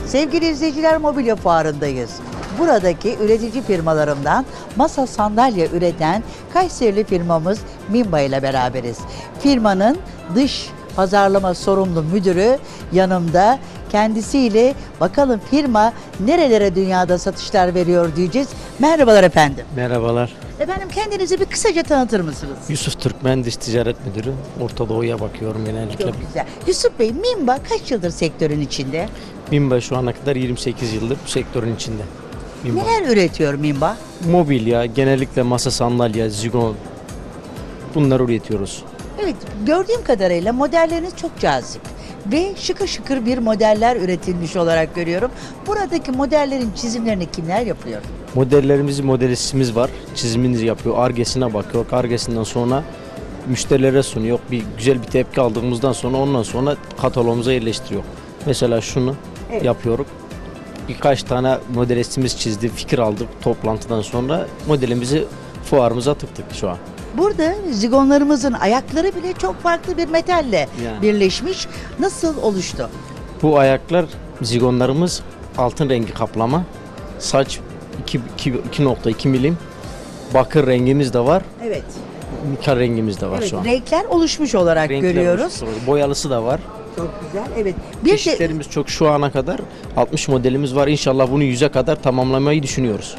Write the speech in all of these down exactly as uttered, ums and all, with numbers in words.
Sevgili izleyiciler, mobilya fuarındayız. Buradaki üretici firmalarından masa sandalye üreten Kayserili firmamız Minba ile beraberiz. Firmanın dış pazarlama sorumlu müdürü yanımda. Kendisiyle bakalım firma nerelere dünyada satışlar veriyor diyeceğiz. Merhabalar efendim. Merhabalar. Efendim, kendinizi bir kısaca tanıtır mısınız? Yusuf Türkmen, Dış Ticaret Müdürü. Orta Doğu'ya bakıyorum genellikle. Çok güzel. Yusuf Bey, Minba kaç yıldır sektörün içinde? Minba şu ana kadar yirmi sekiz yıldır bu sektörün içinde. Minba. Neler üretiyor Minba? Mobilya, genellikle masa sandalye, zigon, bunları üretiyoruz. Evet, gördüğüm kadarıyla modelleriniz çok cazip ve şıkır şıkır bir modeller üretilmiş olarak görüyorum. Buradaki modellerin çizimlerini kimler yapıyor? Modellerimizi, modelistimiz var. Çizimini yapıyor, Ar-Ge'sine bakıyor. Ar-Ge'sinden sonra müşterilere sunuyor. Bir güzel bir tepki aldığımızdan sonra ondan sonra kataloğumuza yerleştiriyor. Mesela şunu Evet. yapıyoruz. Birkaç tane modelistimiz çizdi, fikir aldık toplantıdan sonra modelimizi fuarımıza tıktık şu an. Burada zigonlarımızın ayakları bile çok farklı bir metalle Yani. birleşmiş. Nasıl oluştu? Bu ayaklar, zigonlarımız altın rengi kaplama. Saç iki nokta iki milim. Bakır rengimiz de var. Evet. Nikah rengimiz de var Evet, şu an. renkler oluşmuş olarak Renkler görüyoruz. oluşturuyoruz. Boyalısı da var. Çok güzel. Evet. Bir de Çeşitlerimiz çok, şu ana kadar altmış modelimiz var. İnşallah bunu yüze kadar tamamlamayı düşünüyoruz.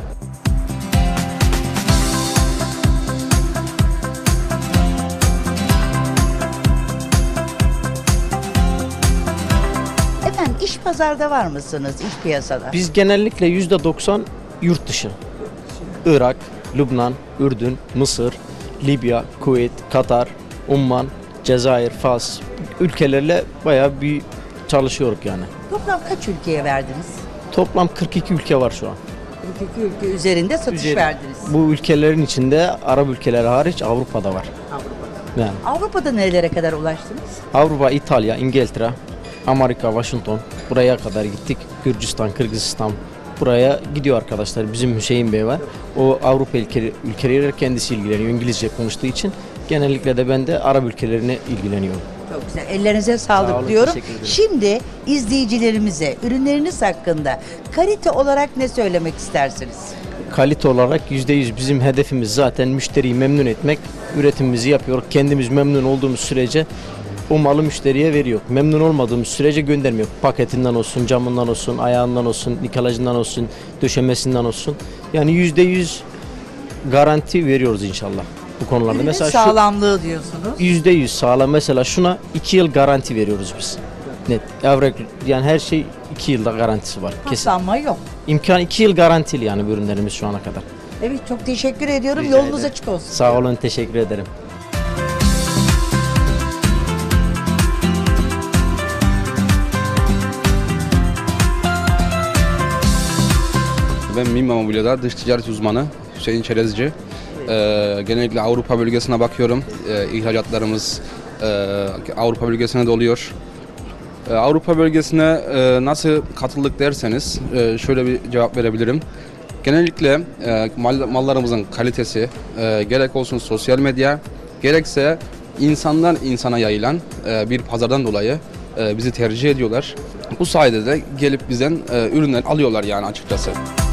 efendim, iş pazarda var mısınız, iş piyasada? Biz genellikle yüzde doksan yurt dışı. Irak, Lübnan, Ürdün, Mısır, Libya, Kuveyt, Katar, Umman, Cezayir, Fas ülkelerle bayağı bir çalışıyoruz yani. Toplam kaç ülkeye verdiniz? Toplam kırk iki ülke var şu an. kırk iki ülke üzerinde satış Üzeri- verdiniz. Bu ülkelerin içinde Arap ülkeleri hariç Avrupa'da var. Avrupa'da. Yani Avrupa'da nerelere kadar ulaştınız? Avrupa, İtalya, İngiltere, Amerika, Washington, buraya kadar gittik. Gürcistan, Kırgızistan, buraya gidiyor arkadaşlar. Bizim Hüseyin Bey var. O Avrupa ülkeleri, ülkeleriyle kendisi ilgileniyor. İngilizce konuştuğu için. Genellikle de ben de Arap ülkelerine ilgileniyorum. Çok güzel. Ellerinize sağlık Sağ olun, diyorum. teşekkür ederim. Şimdi izleyicilerimize ürünleriniz hakkında kalite olarak ne söylemek istersiniz? Kalite olarak yüzde yüz bizim hedefimiz zaten müşteriyi memnun etmek. Üretimimizi yapıyoruz. Kendimiz memnun olduğumuz sürece o malı müşteriye veriyor. Memnun olmadığımız sürece göndermiyor. Paketinden olsun, camından olsun, ayağından olsun, nikelajından olsun, döşemesinden olsun. Yani yüzde yüz garanti veriyoruz inşallah bu konularda. Ürünün Mesela şu sağlamlığı diyorsunuz. yüzde yüz sağlam. Mesela şuna iki yıl garanti veriyoruz biz. Net. Yavrek, yani her şey iki yılda garantisi var. Kesin. Paslanma yok. İmkan iki yıl garantili yani bu ürünlerimiz şu ana kadar. Evet, çok teşekkür ediyorum. Rica Yolunuz ederim. açık olsun. Sağ olun, teşekkür ederim. Ben Minba Mobilya'da dış ticaret uzmanı Hüseyin Çerezci. Ee, genellikle Avrupa bölgesine bakıyorum. Ee, ihracatlarımız e, Avrupa bölgesine de oluyor. Ee, Avrupa bölgesine e, nasıl katıldık derseniz e, şöyle bir cevap verebilirim. Genellikle e, mal, mallarımızın kalitesi e, gerek olsun sosyal medya gerekse insandan insana yayılan e, bir pazardan dolayı e, bizi tercih ediyorlar. Bu sayede de gelip bizden e, ürünler alıyorlar yani açıkçası.